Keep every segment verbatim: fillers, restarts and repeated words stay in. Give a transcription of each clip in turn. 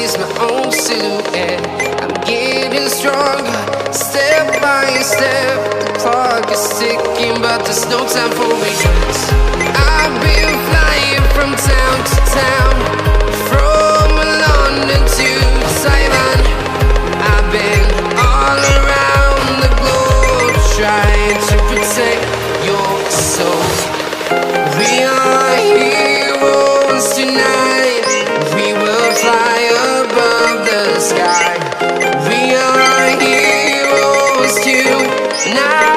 is my own silhouette. I'm getting stronger, step by step. The clock is ticking, but there's no time for regrets. I've been flying from town to town, from London to Taiwan. I've been all around the globe, trying to protect your soul. We are heroes tonight. We will fly above the sky. We are heroes tonight.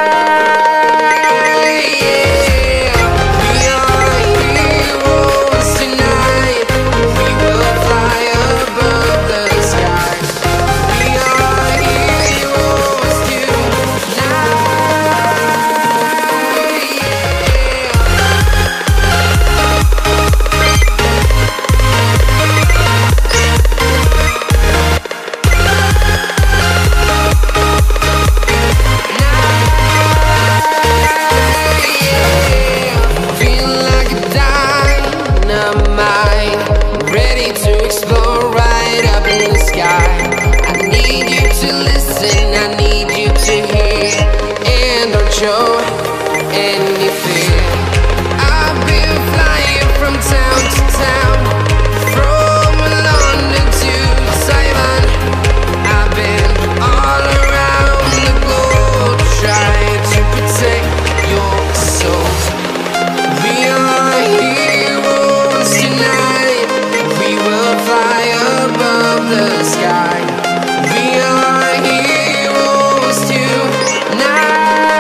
Show anything. I've been flying from town to town, from London to Taiwan. I've been all around the globe, trying to protect your soul. We are heroes tonight. We will fly above the sky. We are heroes tonight.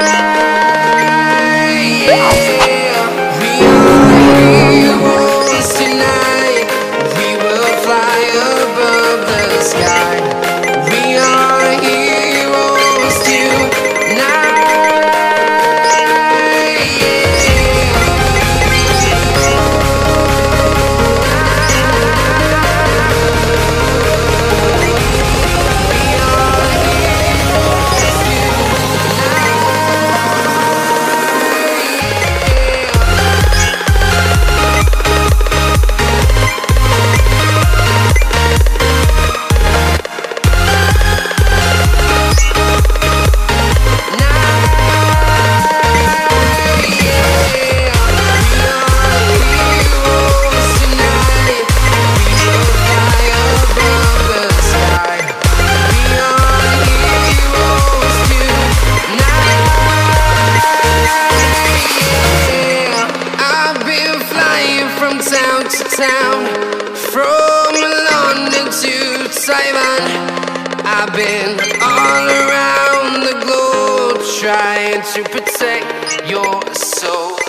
Town to town, from London to Taiwan. I've been all around the globe, trying to protect your soul.